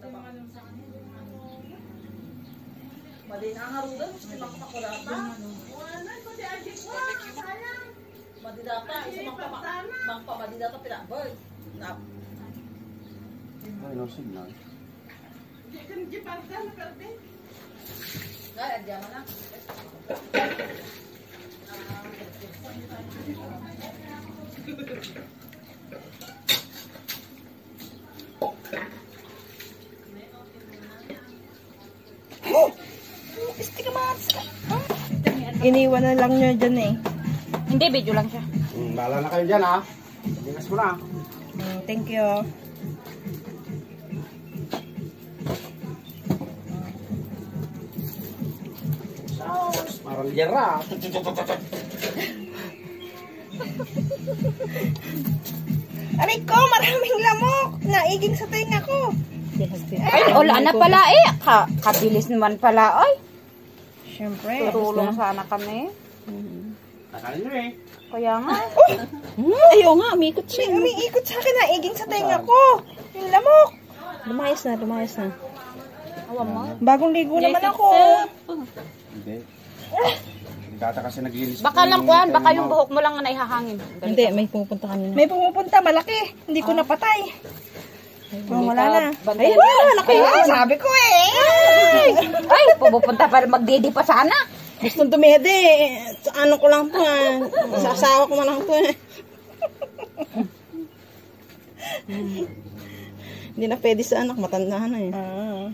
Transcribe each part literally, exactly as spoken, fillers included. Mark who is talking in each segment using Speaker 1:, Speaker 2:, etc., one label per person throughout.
Speaker 1: Mali na nga rin doon. May pagpakulata. Madidata. Isa mangpa madidata pinabay.
Speaker 2: Ay, no signal.
Speaker 1: Ay, adya mo na.
Speaker 3: Iniwan na lang niya dyan eh.
Speaker 4: Hindi, video lang siya.
Speaker 2: Hmm, bahala na kayo dyan ha. Tingnan mo na.
Speaker 3: Mm, thank you.
Speaker 2: Parang gera.
Speaker 3: Aray ko, maraming lamok. Naiging sa tenga ko.
Speaker 4: Ay, wala na pala eh. Ka kabilis naman pala. Ay,
Speaker 3: Siyempre.
Speaker 4: tutulong sana kami.
Speaker 2: Tagal nyo eh.
Speaker 4: Kaya nga.
Speaker 3: Ayaw nga, umikot siya. May umiikot sa akin, naiging sa tenga ko. Yung lamok. Lumayas na, lumayas na.
Speaker 4: Awa mo.
Speaker 3: Bagong ligo naman ako.
Speaker 2: Hindi. Data kasi naglinis.
Speaker 4: Baka lang kuhan, baka yung buhok mo lang na naihahangin.
Speaker 3: Hindi, may pumupunta kanina. May pumupunta, malaki. Hindi ko napatay. Oh, wala na. Ay, wala na kayo. Sabi ko eh.
Speaker 4: Ay, pupunta pa, magdidi pa sana.
Speaker 3: Gustong dumede. Ano ko lang to ah. Sa asawa ko man lang to eh. Hindi na pwede sa anak, matanda na eh. Ah.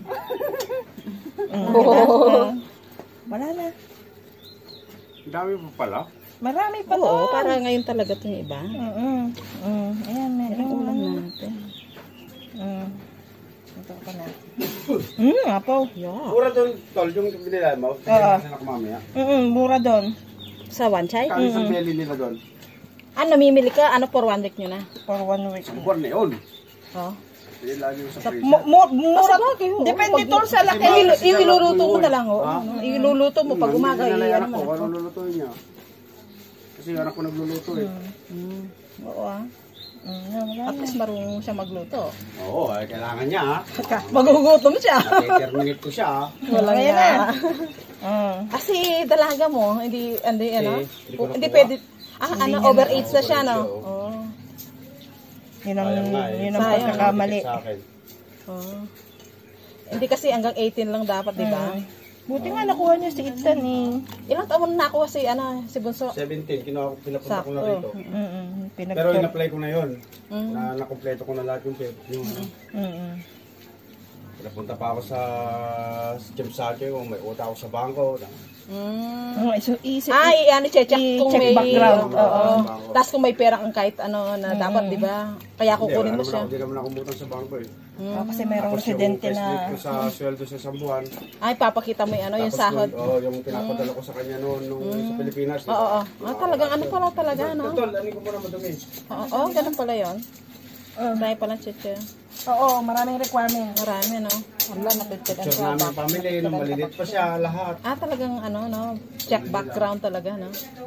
Speaker 3: Oh. Wala na.
Speaker 2: Ang dami pa pala.
Speaker 3: Marami pa to. Oo, para ngayon talaga ito yung iba. Oo. Uh, ayan, meron ulam natin. Mm. Ito pa na. Hmm, apo. Yeah.
Speaker 2: Mura doon, tol, yung binila mo. Oo. Kasi nakamamaya.
Speaker 3: Mm, mura doon. Sa one chai?
Speaker 2: Kami sa belly nila doon.
Speaker 3: Ano, mamimili ka? Ano, for one week nyo na? For one week.
Speaker 2: Sa buwan na yun.
Speaker 3: Oo.
Speaker 2: Yan lagi yung sa freezer.
Speaker 3: Mura. Depende tol sa laki. Iluluto mo na lang. Iluluto mo pag umaga.
Speaker 2: Iyan mo. Kung ano lulutuin niya. Kasi yung anak ko nagluluto eh.
Speaker 3: Oo ah. At least marunong siya magluto.
Speaker 2: Oo, eh, kailangan niya ha.
Speaker 3: Magugutom siya.
Speaker 2: Nati-terminate ko siya ha.
Speaker 3: Wala nga. Kasi dalaga mo, hindi, hindi, ano, hindi pwede, ah, ano, overage na siya, no? Oo. Yun ang, yun ang pagkakamali. Oh. Hindi kasi hanggang eighteen lang dapat, di ba? Buti nga nakuha niya si Ethan eh. Ilang taon na nakuha si, ano, si Bunso?
Speaker 2: seventeen, kinuha ko, pinapunta ko na rito.
Speaker 3: Mm -mm.
Speaker 2: Pero in-apply ko na yun. Mm. Na nakompleto ko na lahat yung pep. Yung,
Speaker 3: mm -mm.
Speaker 2: Pinapunta pa ako sa James Sake, kung may uta ako sa bangko.
Speaker 3: Mm. So, easy.
Speaker 4: Ay, ano, check, check kung
Speaker 3: check
Speaker 4: may
Speaker 3: background. Oo.
Speaker 4: Tapos kung may pera kang kahit ano na dapat, di ba? Kaya kukunin mo siya.
Speaker 2: Hindi naman ako butang sa bangko eh.
Speaker 3: Mm. Oh, kasi mayroong residente na...
Speaker 2: Tapos yung sa sweldo sa isang buwan.
Speaker 4: Ay, papakita mo yung ano, yung sahod.
Speaker 2: Oo, yung pinapadala ko sa kanya noon nung sa Pilipinas.
Speaker 4: Oo, oo. Ah, talagang ano pala talaga, no?
Speaker 2: Totoo, ano ko muna madumi.
Speaker 4: Oo, oo, ganun pala yun. Dahil pala cheche.
Speaker 3: Oo, maraming requirement.
Speaker 4: Marami, no? Wala, napitpitan
Speaker 2: Picture namin ang family, nung malilit pa siya, lahat.
Speaker 4: Ah, talagang ano, no? Check background talaga, no?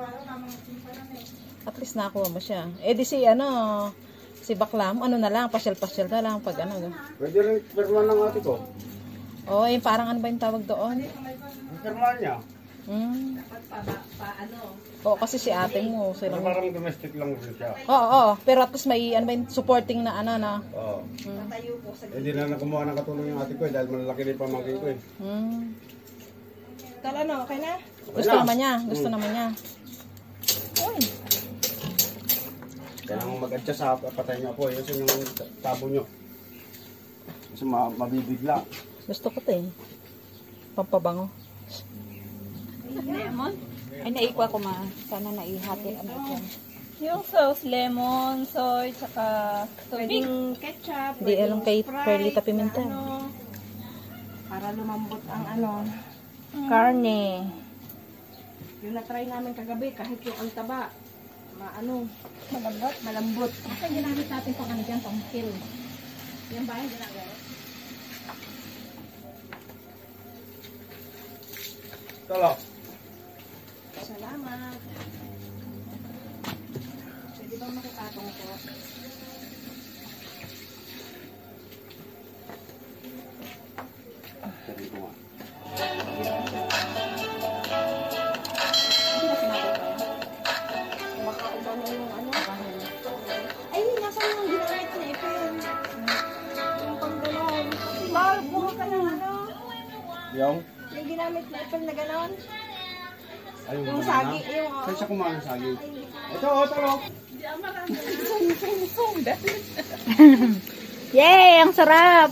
Speaker 4: At least nakuha mo siya. Eh, di si, ano, si Baklam, ano na lang, pasyal-pasyal na lang pag ano.
Speaker 2: Pwede rin perman ng ate ko.
Speaker 4: Oo, oh, yung parang ano ba yung tawag doon?
Speaker 2: Perman niya.
Speaker 4: Hmm. Oo, kasi si ate mo.
Speaker 2: Pero parang domestic lang rin siya.
Speaker 4: Oo, oo. Pero at least may ano ba yung supporting na ano, na.
Speaker 2: Oo. Hindi na nakumuha ng katulong yung ate ko eh, dahil malalaki rin pamangkin ko eh.
Speaker 4: Hmm.
Speaker 3: Tala na, okay na?
Speaker 4: Gusto naman niya. Gusto naman niya.
Speaker 3: Uy.
Speaker 2: Kailangan mag-adjust sa patay niyo po. Yun yung tabo niyo. Kasi ma mabibigla.
Speaker 4: Gusto ko ito eh. Pampabango.
Speaker 5: Lemon?
Speaker 4: Ay, naikwa ko ma. Sana naihati. Ano ito?
Speaker 5: Yung sauce, lemon, soy, tsaka tubig.
Speaker 3: Pwedeng ketchup.
Speaker 4: Hindi alam kay Perlita Pimentel.
Speaker 3: Ano, para lumambot ang ano,
Speaker 4: Karne.
Speaker 3: yung na-try namin kagabi, kahit yung ang taba, maano, malambot, malambot.
Speaker 5: Ito yung ginamit natin pang ano dyan, pang kill. Yan ba yung ginagawa?
Speaker 2: Tolo.
Speaker 3: Salamat. Pwede bang makikatong ko?
Speaker 2: Yung?
Speaker 3: Yung ginamit na ipal na gano'n.
Speaker 2: Ay, yung,
Speaker 3: Yung
Speaker 2: banana?
Speaker 3: sagi, yung oh.
Speaker 2: Saan siya kumain ng sagi? Ito, oh, ito, oh.
Speaker 5: Yay! Ang sarap!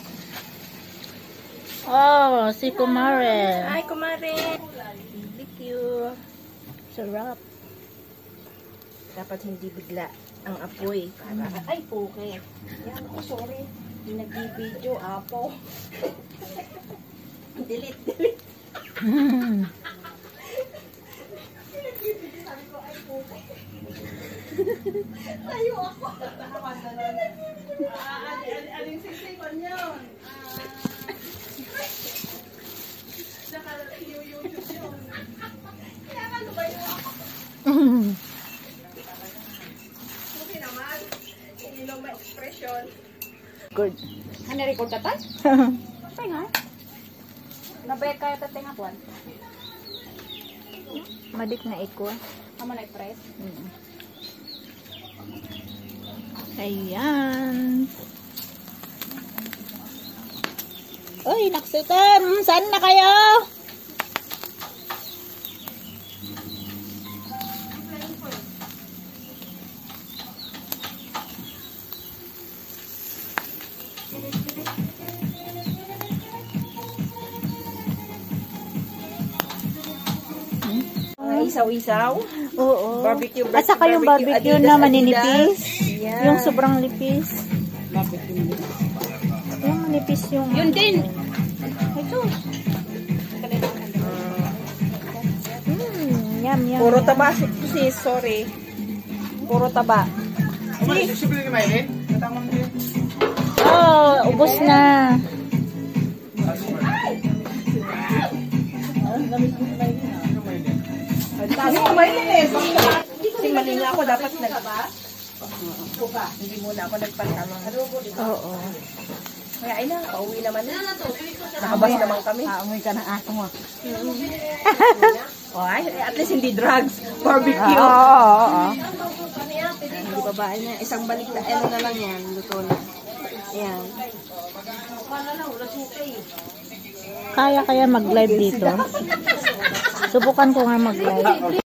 Speaker 5: Oh, si Kumare.
Speaker 3: Ay, kumare.
Speaker 5: Thank you. Sarap.
Speaker 3: Dapat hindi bigla ang apoy. Para, ay, okay. Yan, oh, sorry. Hindi nag-video, apo. delete, delete. Tayo ako. Aling sisipan yun. Naka-YouTube yun. Kaya ano ba yun ako? Buti naman. Ininom may expression.
Speaker 5: Good.
Speaker 3: Ano, record na tayo?
Speaker 5: Ay nga. Nabay kayo tatay nga buwan. Madik na iko.
Speaker 3: Tama na i-press.
Speaker 5: Mm. Ayan. Uy, naksikan! Saan na kayo?
Speaker 3: Mga isaw-isaw.
Speaker 5: Oo.
Speaker 3: Barbecue,
Speaker 5: At saka yung
Speaker 3: barbecue,
Speaker 5: barbecue
Speaker 3: Adidas,
Speaker 5: na
Speaker 3: Adidas.
Speaker 5: maninipis.
Speaker 3: Yan.
Speaker 5: Yung sobrang lipis. Yung manipis yung...
Speaker 3: Yun din.
Speaker 5: Ito. Mm, yum, yum.
Speaker 3: Puro
Speaker 5: yum.
Speaker 3: taba, sis. Sorry. Puro taba.
Speaker 2: Umalis, susubilin ni Maylin? Natamang din.
Speaker 5: Oh, ubos na.
Speaker 3: Kasi kumain eh. Kasi mali nga ako. Dapat nag... Hindi muna ako nagpantalon.
Speaker 5: Oo.
Speaker 3: Kaya ay na, pauwi naman na. Nakabas naman kami.
Speaker 5: Aamoy ka ng aso mo.
Speaker 3: Oh, ay, at least hindi drugs. Barbecue.
Speaker 5: Oo, oo, oo.
Speaker 3: Hindi babae na. Isang balik na. Ano na lang yan. Luto na. Ayan.
Speaker 5: Kaya kaya mag-live dito. Subukan ko nga mag-live.